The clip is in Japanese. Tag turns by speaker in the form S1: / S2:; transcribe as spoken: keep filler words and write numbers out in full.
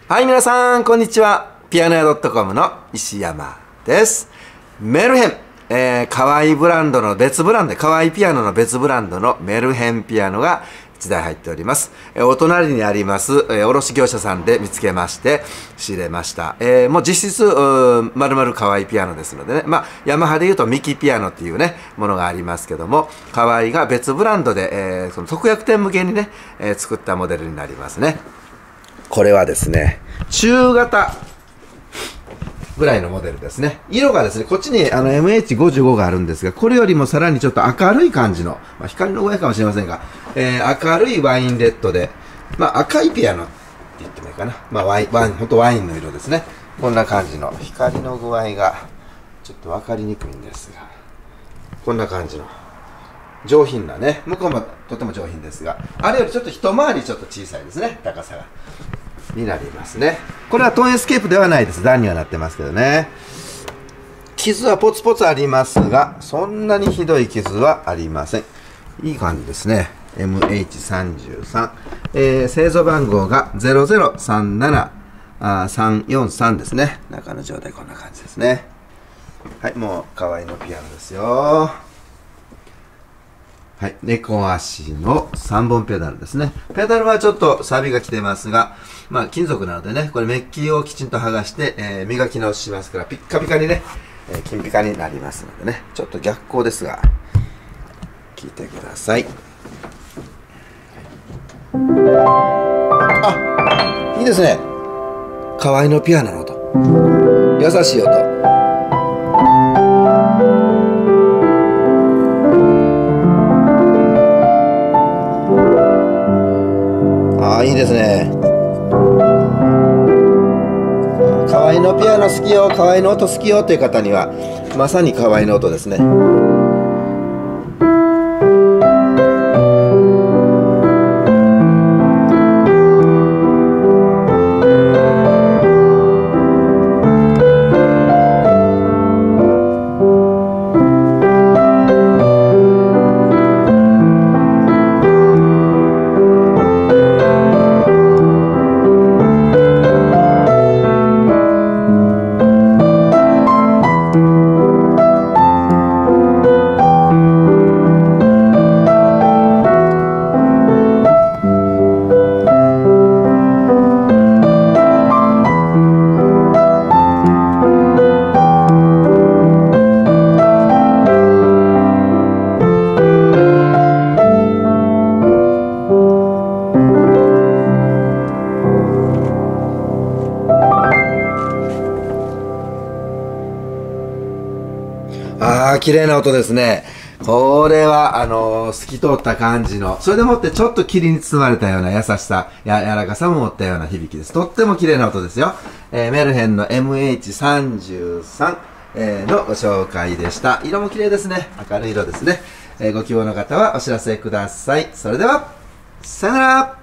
S1: はい、皆さん、こんにちは。ピアノ屋 .com の石山です。メルヘン。えー、可愛いブランドの別ブランド、可愛いピアノの別ブランドのメルヘンピアノがいちだい入っております。えー、お隣にあります、えー、卸業者さんで見つけまして、仕入れました。えー、もう実質、まるまる可愛いピアノですのでね。まあ、ヤマハで言うとミキピアノっていうね、ものがありますけども、可愛いが別ブランドで、えー、その特約店向けにね、えー、作ったモデルになりますね。これはですね、中型ぐらいのモデルですね。色がですね、こっちにあの エムエイチごじゅうご があるんですが、これよりもさらにちょっと明るい感じの、まあ、光の上かもしれませんが、えー、明るいワインレッドで、まあ赤いピアノって言ってもいいかな。まあワイン、ワイン、ほんとワインの色ですね。こんな感じの、光の具合がちょっとわかりにくいんですが、こんな感じの。上品なね、向こうもとても上品ですが、あれよりちょっと一回りちょっと小さいですね、高さが。になりますね。これはトーンエスケープではないです。段にはなってますけどね。傷はポツポツありますが、そんなにひどい傷はありません。いい感じですね。エムエイチさんじゅうさん。えー、製造番号がゼロゼロさんななさんよんさんですね。中の状態こんな感じですね。はい、もう可愛いのピアノですよ。はい。猫足のさんぼんペダルですね。ペダルはちょっと錆が来てますが、まあ金属なのでね、これメッキをきちんと剥がして、えー、磨き直しますから、ピッカピカにね、えー、金ピカになりますのでね、ちょっと逆光ですが、聞いてください。あ、いいですね。可愛いのピアノの音。優しい音。ああ、いいですね。河合のピアノ好きよ、河合の音好きよという方には、まさに河合の音ですね。ああ、綺麗な音ですね。これは、あのー、透き通った感じの、それでもってちょっと霧に包まれたような優しさ、や、柔らかさも持ったような響きです。とっても綺麗な音ですよ。えー、メルヘンの エムエイチさんじゅうさん、えー、のご紹介でした。色も綺麗ですね。明るい色ですね。えー、ご希望の方はお知らせください。それでは、さよなら。